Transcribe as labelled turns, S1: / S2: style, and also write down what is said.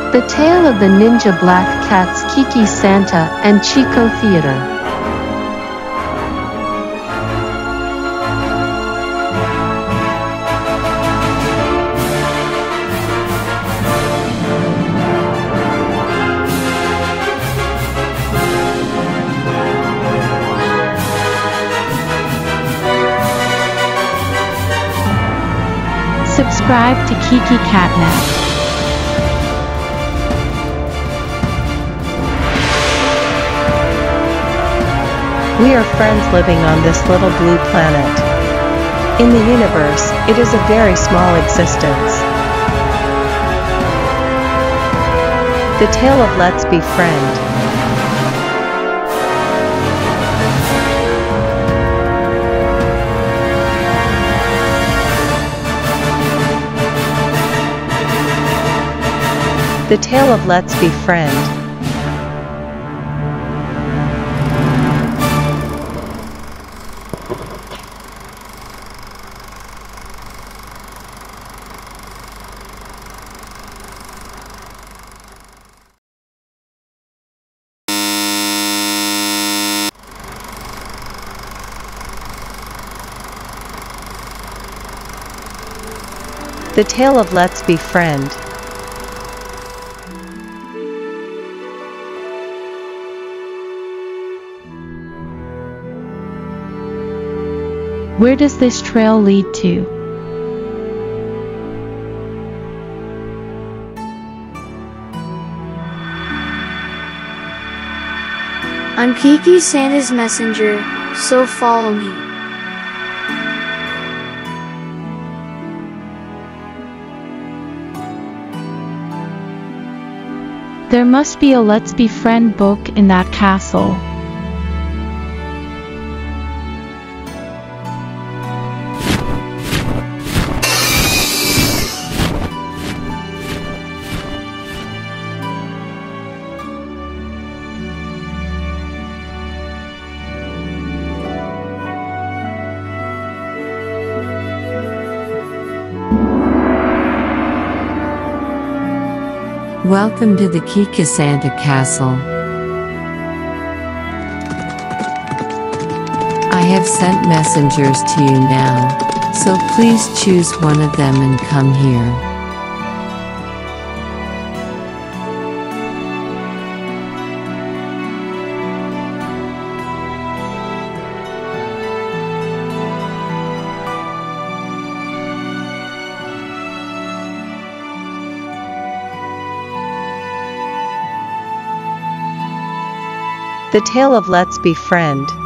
S1: The Tale of the Ninja Black Cats, Kiki Santa, and Chico Theater.
S2: Subscribe to Kiki Catnet.
S3: We are friends living on this little blue planet. In the universe, it is a very small existence. The tale of Let's Be Friend. The tale of Let's Be Friend. The tale of Let's Be Friend.
S2: Where does this trail lead to?
S4: I'm Kiki Santa's messenger, so follow me.
S2: There must be a Let's Be Friend book in that castle.
S5: Welcome to the Kiki Santa Castle. I have sent messengers to you now, so please choose one of them and come here.
S3: The tale of Let's Be Friend.